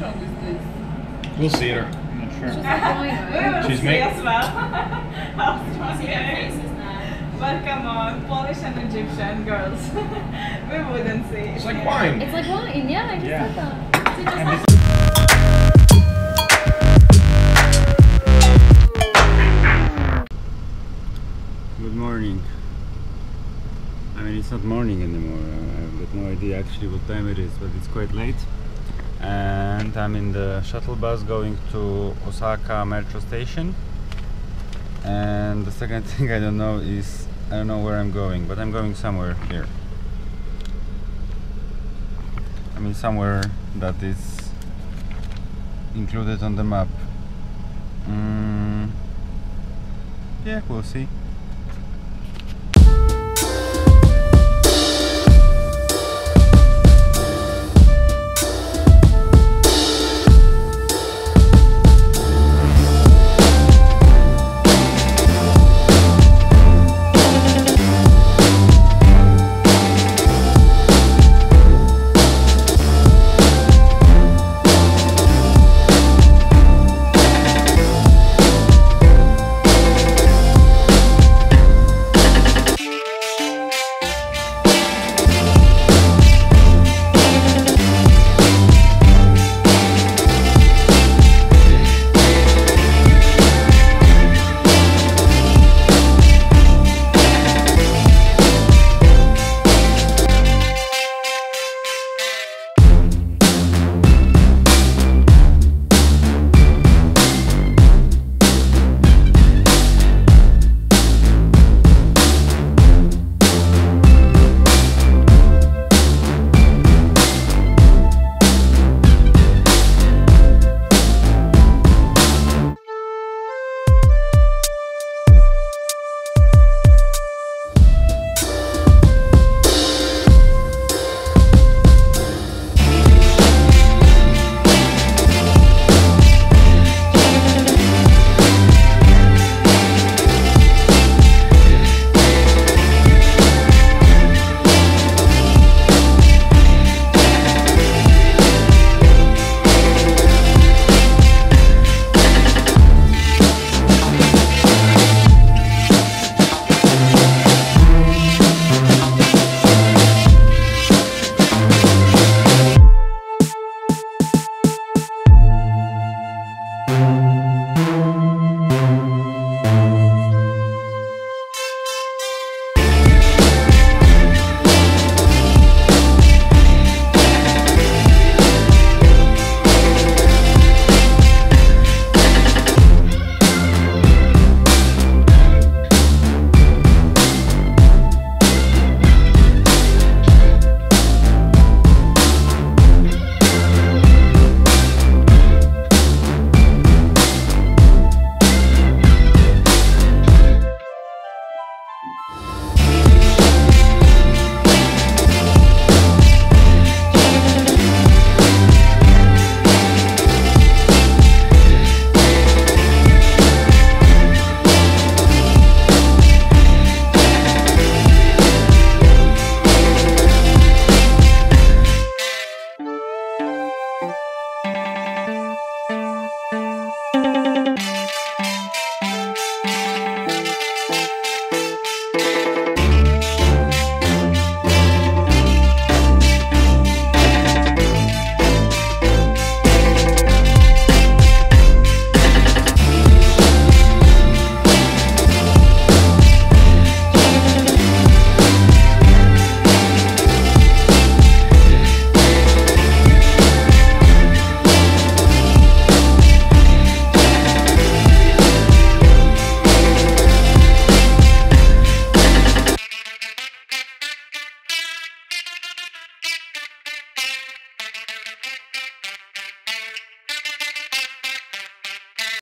strong is this? We'll see her. I'm not sure. She's She's as well. How strong it is. But come on, Polish and Egyptian girls. We wouldn't see. It's like wine. It's like wine, yeah, I just said that. Good morning. I mean, it's not morning anymore. I've got no idea actually what time it is, but it's quite late. And I'm in the shuttle bus going to Osaka metro station. And the second thing I don't know is, I don't know where I'm going, but I'm going somewhere here. I mean, somewhere that is included on the map. Yeah, we'll see.